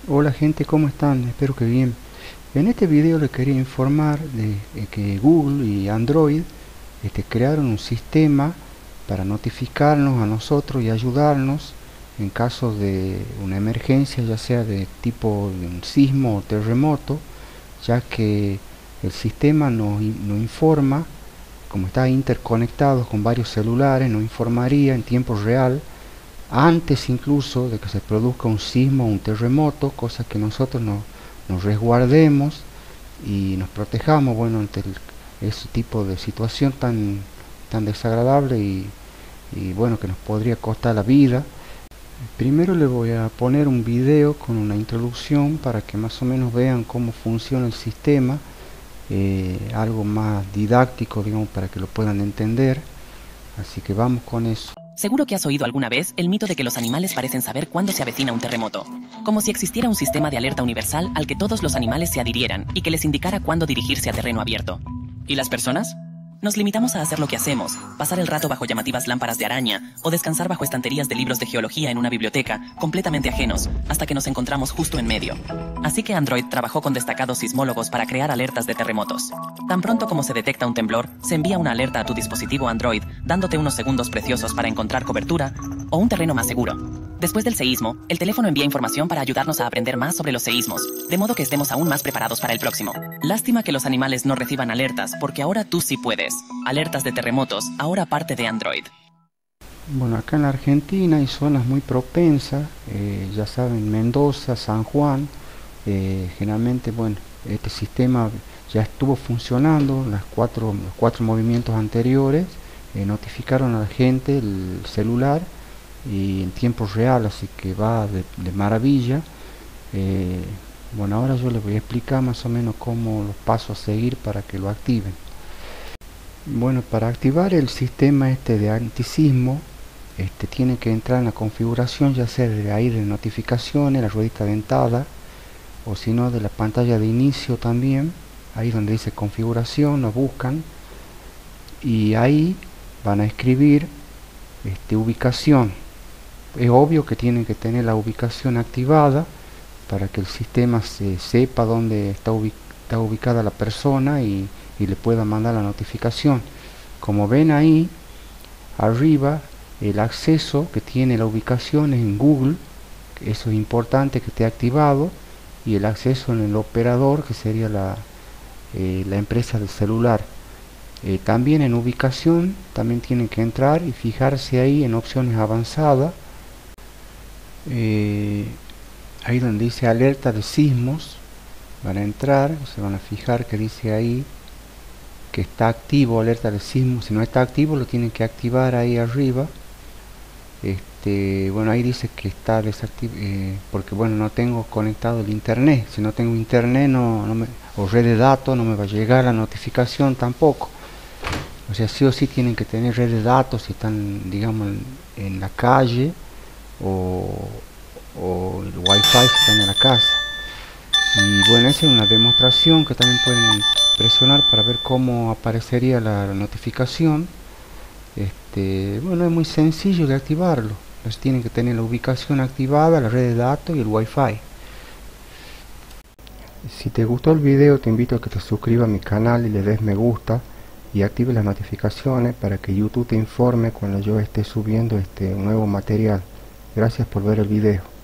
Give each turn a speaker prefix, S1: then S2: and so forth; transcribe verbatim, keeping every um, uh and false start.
S1: Hola gente, ¿cómo están? Espero que bien. En este video les quería informar de eh, que Google y Android este, crearon un sistema para notificarnos a nosotros y ayudarnos en caso de una emergencia, ya sea de tipo de un sismo o terremoto, ya que el sistema nos, nos informa, como está interconectado con varios celulares, nos informaría en tiempo real antes incluso de que se produzca un sismo o un terremoto, cosa que nosotros no, nos resguardemos y nos protejamos, bueno, ante el, ese tipo de situación tan, tan desagradable y, y bueno, que nos podría costar la vida. Primero les voy a poner un video con una introducción para que más o menos vean cómo funciona el sistema, eh, algo más didáctico, digamos, para que lo puedan entender. Así que vamos con eso.
S2: Seguro que has oído alguna vez el mito de que los animales parecen saber cuándo se avecina un terremoto, como si existiera un sistema de alerta universal al que todos los animales se adhirieran y que les indicara cuándo dirigirse a terreno abierto. ¿Y las personas? Nos limitamos a hacer lo que hacemos, pasar el rato bajo llamativas lámparas de araña o descansar bajo estanterías de libros de geología en una biblioteca, completamente ajenos, hasta que nos encontramos justo en medio. Así que Android trabajó con destacados sismólogos para crear alertas de terremotos. Tan pronto como se detecta un temblor, se envía una alerta a tu dispositivo Android, dándote unos segundos preciosos para encontrar cobertura o un terreno más seguro. Después del seísmo, el teléfono envía información para ayudarnos a aprender más sobre los seísmos, de modo que estemos aún más preparados para el próximo. Lástima que los animales no reciban alertas, porque ahora tú sí puedes. Alertas de terremotos, ahora parte de Android.
S1: Bueno, acá en la Argentina hay zonas muy propensas, eh, ya saben, Mendoza, San Juan, eh, generalmente, bueno, este sistema ya estuvo funcionando, las cuatro, los cuatro movimientos anteriores, eh, notificaron a la gente el celular y en tiempo real, así que va de, de maravilla. Eh, bueno, ahora yo les voy a explicar más o menos cómo los pasos a seguir para que lo activen. Bueno, para activar el sistema este de antisismo, este tiene que entrar en la configuración, ya sea de ahí de notificaciones, la ruedita dentada, o si no de la pantalla de inicio también, ahí donde dice configuración, lo buscan y ahí van a escribir este, ubicación. Es obvio que tienen que tener la ubicación activada para que el sistema se sepa dónde está, ubic está ubicada la persona y, y le pueda mandar la notificación. Como ven ahí arriba, el acceso que tiene la ubicación es en Google, eso es importante que esté activado, y el acceso en el operador, que sería la, eh, la empresa del celular. Eh, también en ubicación también tienen que entrar y fijarse ahí en opciones avanzadas, eh, ahí donde dice alerta de sismos, van a entrar, se van a fijar que dice ahí que está activo alerta de sismo. Si no está activo lo tienen que activar ahí arriba. Este, bueno, ahí dice que está desactivo, eh, porque bueno, no tengo conectado el internet. Si no tengo internet no, no me, o red de datos, no me va a llegar la notificación tampoco. O sea, sí o sí tienen que tener red de datos si están, digamos, en, en la calle, o, o el wifi si están en la casa. Y bueno, esa es una demostración que también pueden presionar para ver cómo aparecería la, la notificación. Este, bueno, es muy sencillo de activarlo. Pues tienen que tener la ubicación activada, la red de datos y el wifi. Si te gustó el video, te invito a que te suscribas a mi canal y le des me gusta y active las notificaciones para que YouTube te informe cuando yo esté subiendo este nuevo material. Gracias por ver el video.